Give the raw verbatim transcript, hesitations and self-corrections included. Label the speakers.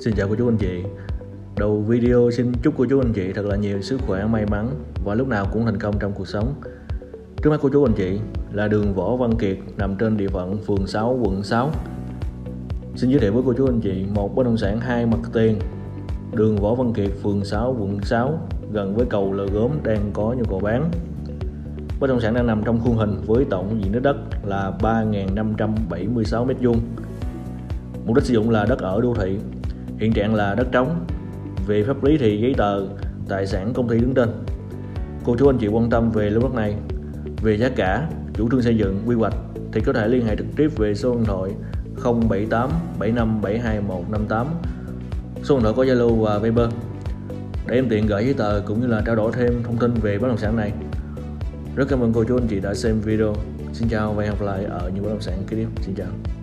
Speaker 1: Xin chào cô chú anh chị. Đầu video xin chúc cô chú anh chị thật là nhiều sức khỏe, may mắn và lúc nào cũng thành công trong cuộc sống. Trước mắt cô chú anh chị là đường Võ Văn Kiệt nằm trên địa phận phường sáu, quận sáu. Xin giới thiệu với cô chú anh chị một bất động sản hai mặt tiền, đường Võ Văn Kiệt, phường sáu, quận sáu, gần với cầu Lò Gốm đang có nhu cầu bán. Bất động sản đang nằm trong khuôn hình với tổng diện tích đất là ba nghìn năm trăm bảy mươi sáu mét vuông. Mục đích sử dụng là đất ở đô thị, hiện trạng là đất trống. Về pháp lý thì giấy tờ, tài sản công ty đứng tên. Cô chú anh chị quan tâm về lô đất này, về giá cả, chủ trương xây dựng, quy hoạch thì có thể liên hệ trực tiếp về số điện thoại không bảy tám bảy năm bảy hai một năm tám. Số điện thoại có Zalo và Viber để em tiện gửi giấy tờ cũng như là trao đổi thêm thông tin về bất động sản này. Rất cảm ơn cô chú anh chị đã xem video. Xin chào và hẹn gặp lại ở những bất động sản kế tiếp. Xin chào.